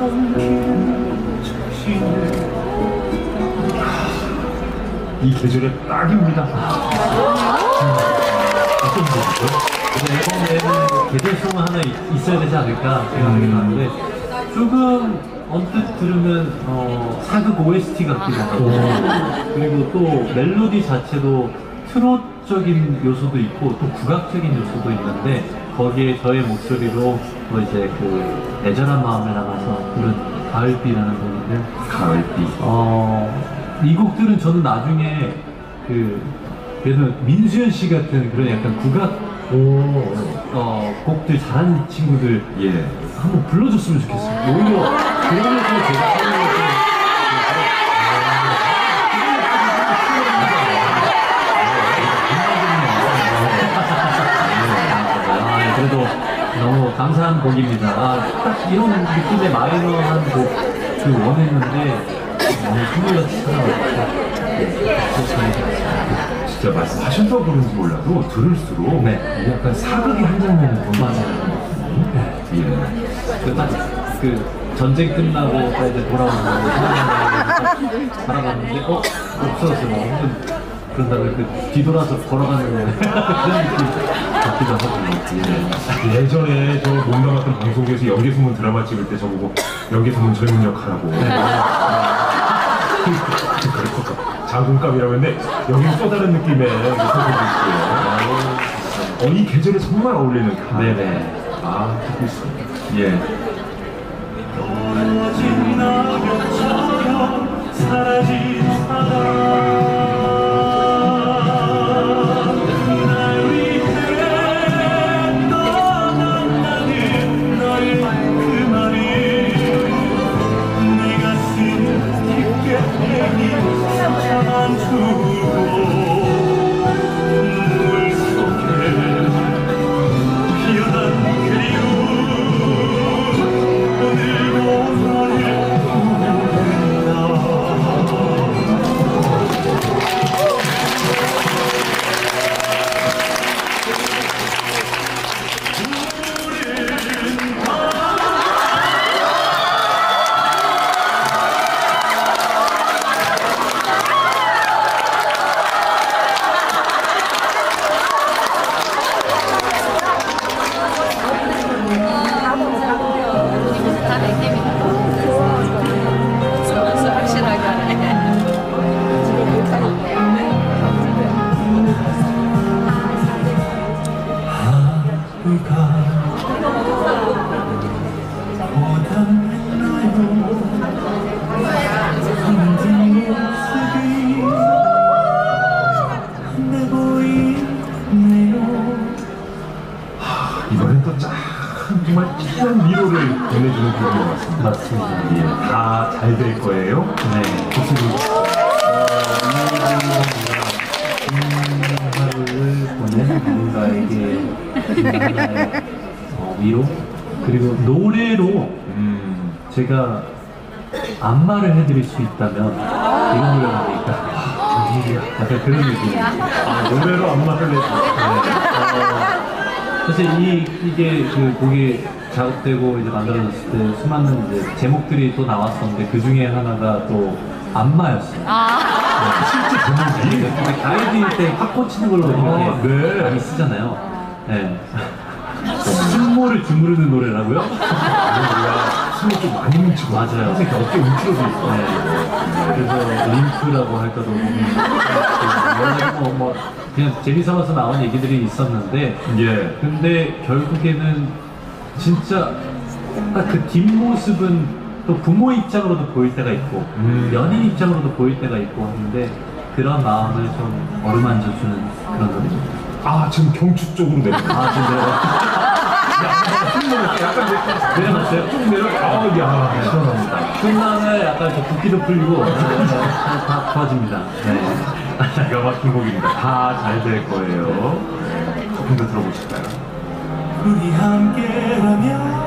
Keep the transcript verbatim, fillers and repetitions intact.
이 계절에 딱입니다. 어떤 분이죠? 앨범에는 계절송 하나 있어야 되지 않을까 생각이 나는데 조금 언뜻 들으면 어, 사극 오에스티 같기도 하고 그리고 또 멜로디 자체도 트롯적인 요소도 있고 또 국악적인 요소도 있는데 거기에 저의 목소리로 뭐 이제 그 애절한 마음을 담아서 부른 가을비라는 곡인데 가을비. 어, 이 곡들은 저는 나중에 그 그래서 민수연 씨 같은 그런 약간 국악 오, 어, 곡들 잘하는 친구들 예. 한번 불러줬으면 좋겠어요. 오히려 그러면서 제가 하는 그래도 너무 감사한 곡입니다. 아, 딱 이런 느낌의 마이너한 곡 그 원했는데 너무 선물같이 찾아왔어요. 진짜 말씀하셔서 그런지 몰라도 들을수록 네. 약간 사극의 한 장면을 보는 맞아요. 네. 예. 그 딱 그 전쟁 끝나고 딱 이제 돌아오는 거 바라봤는데 어? 없어졌어. 뭐 혹은 그런 다음에 그 뒤돌아서 걸어가는 그런 느낌 같기도 하고. 예. 예전에 저 몸담았던 방송국에서 연계소문 드라마 찍을 때 저보고 연계소문 젊은 역하라고 네. 그랬었어. 장군감이라고 했는데 여기는 또 다른 느낌의 선생님도 있고요. 어, 이 계절에 정말 어울리는 가을. 네네. 아, 듣고 있습니다. 예. 떨어진 낙엽처럼 사라진 바다 이번엔 또 참 정말 찐한 위로를 보내주는 곡인 것 같습니다. 맞습니다. 예, 다 잘 될 거예요. 네. 좋습니다. 하루를 보낸 누군가에게 하나의 어, 위로 그리고 노래로 음. 제가 안마를 해드릴 수 있다면 이런 노래가 아닐까. 약간 그런 느낌입니다. 아, 노래로 안마를 해주세요. 어, 사실 이, 이게 그 곡이 작업되고 이제 만들어졌을 때 수많은 이제 제목들이 또 나왔었는데 그 중에 하나가 또 안마였어요. 아. 네, 실제 제목이. 근데 가이드일 때 확 꽂히는 걸로 이렇게 아, 네. 많이 쓰잖아요. 네. 숨모를 주무르는 노래라고요? 우리가 숨이 좀 많이 뭉치고 맞아요. 항상 이렇게 어깨 움츠러져 있어. 네. 그래서 링크라고 할까도 모르겠고 뭐, 뭐 그냥 재미삼아서 나온 얘기들이 있었는데 예. 근데 결국에는 진짜 딱 그 뒷모습은 또 부모 입장으로도 보일 때가 있고 음. 연인 입장으로도 보일 때가 있고 하는데 그런 마음을 좀 어루만져주는 그런 노래입니다. 아, 지금 경추 쪽으로 내려. 아 지금 내가 약간 내려갔어요? 쭉 내려. 아, 야, 시원합니다. 순간에 약간 저 붓기도 풀리고 다 좋아집니다. 네. 기가 막힌 곡입니다. 다 잘 될 거예요. 조금 더 들어보실까요? 우리 함께라면